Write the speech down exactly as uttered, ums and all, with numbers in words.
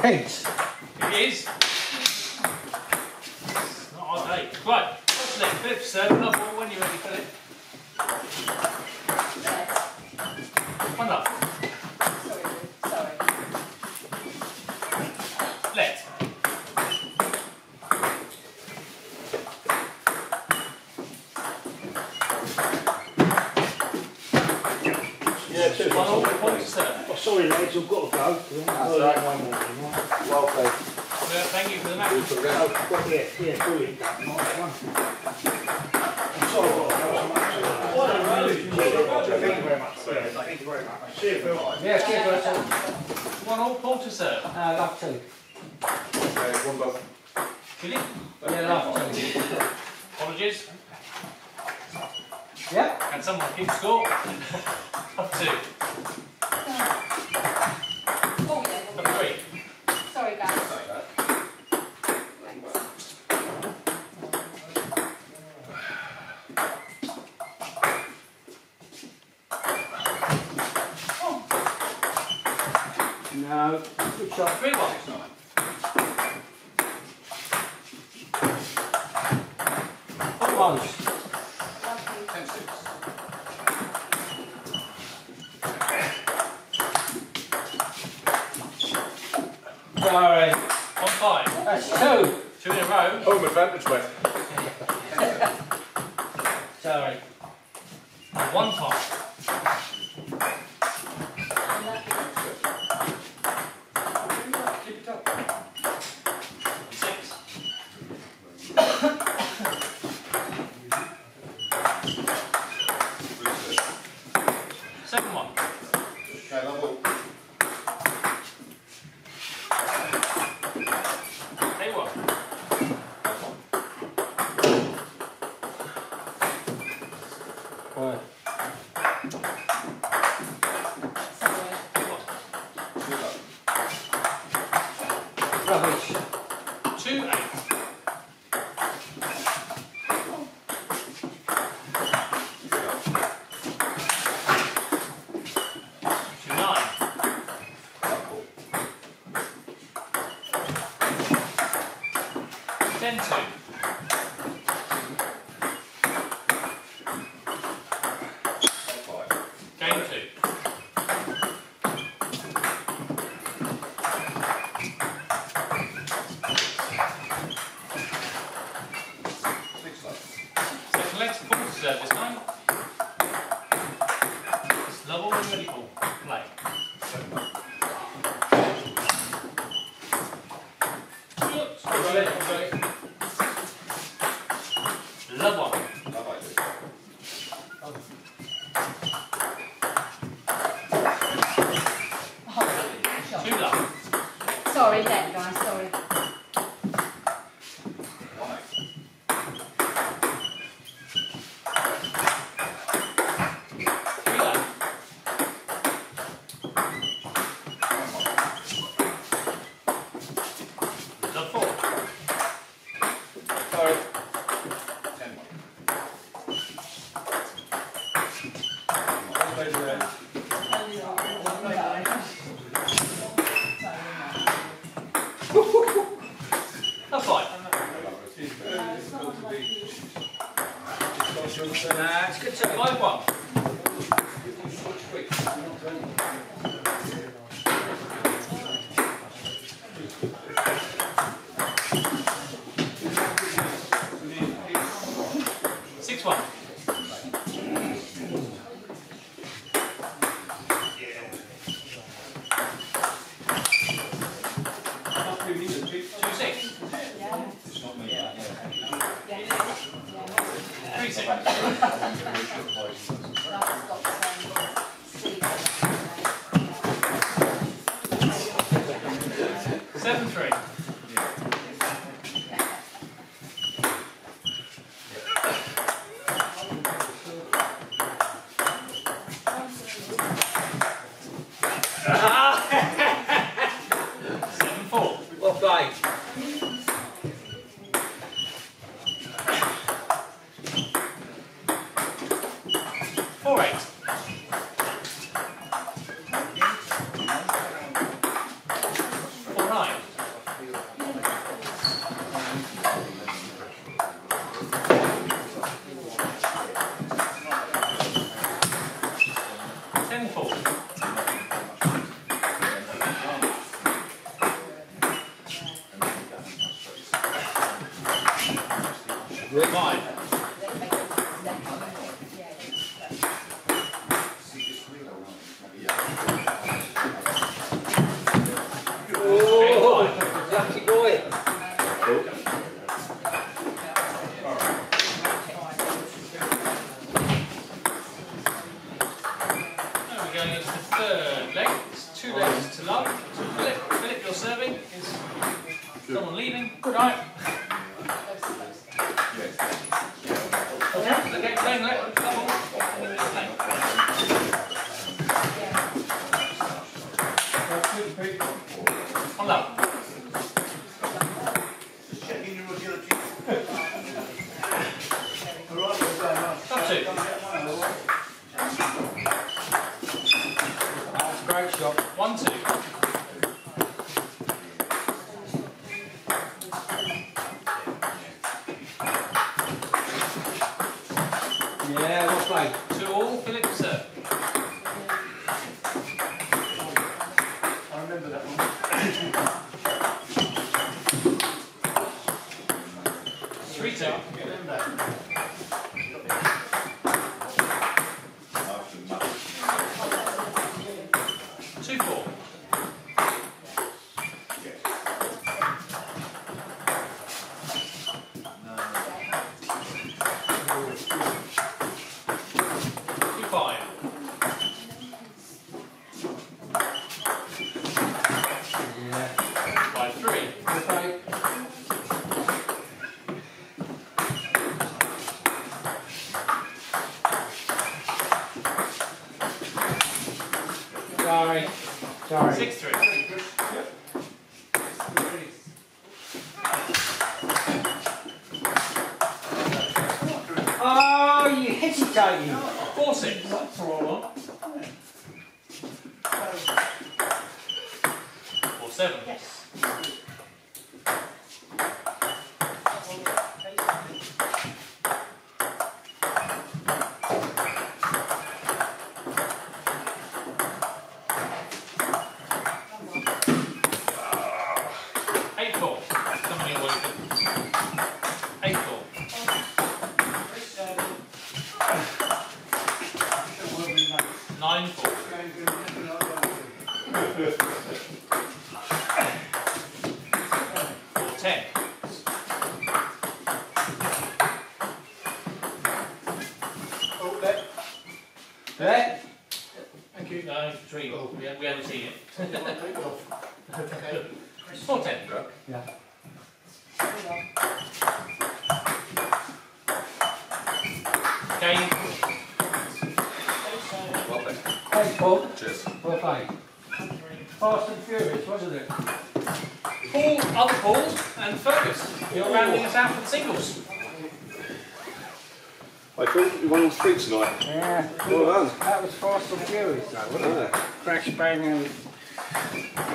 Heads. It is. It's not our day. Right, what's next? Philip, serve another one when you're ready, Philip. One up. Sorry, sorry. Let. Yeah, two. One all, one to serve. Oh, sorry lads, I've got to go. That's right. Well played. Well, thank you for the match. Oh, well, yeah, yeah, brilliant. Nice one. I'm sorry, I've got to go. What a move. Thank you very much. Thank you very much. See you, Phil. Yeah, cheers, Russell. One all, Paul to serve. Uh, love two. Okay, one both. Philip, Yeah, love two. apologies. Yep. Can someone keep score? Up two. Oh, yeah. Up three. Sorry, guys. No. Good shot. Three one. Close. Ten six. Sorry. One five. That's two. Two in a row. Home advantage, mate. Sorry. One five. Keep it up. Six. Seven one. Okay, level. Eight one. Right. Sorry. Two up. Rubbish. Two eight. Two nine. Ten two. Five. Game two. Six left. Second leg, full to serve this time. It's level and ready for play. Seven up. Love one. Love I do. Two love. Sorry, then, guys. Sorry. One eight. Three love. Love four. Sorry. Ten one. One played there. Love five. Nah, it's good to Five one. Six one. Two six. Three six. Seven three. Seven four. Well played. Four eight. Four nine. Fine. Oh, lucky boy. Now we're going into the third leg. It's two legs to love. So Philip, Philip, you're serving. Is someone leaving? Right. Okay, playing left, double. On love. Just checking your agility. Top two. That's a great shot. One, two. Yeah, well played. Two all, Philip serve. I remember that one. Three, two. Two, four. Two, five. Yeah. Five, three. Well played. Sorry. Sorry. Six, three. Oh, you hesitating. Four, six. Four, seven. Eight, four. Somebody away. Eight, four. Nine, four. Four, ten. Oh, that. Eh? Thank you. No, three. We, we haven't seen it. Take it off. Okay. Four, ten. Yeah. Game. Well played. Thanks, Paul. Cheers. Well played. Fast and Furious, wasn't it? Paul, other Paul, and Fergus. You're rounding us out for the singles. I thought you won on three tonight. Yeah. Well done. That was Fast and Furious, though, wasn't it? Yeah. Crash, bang, and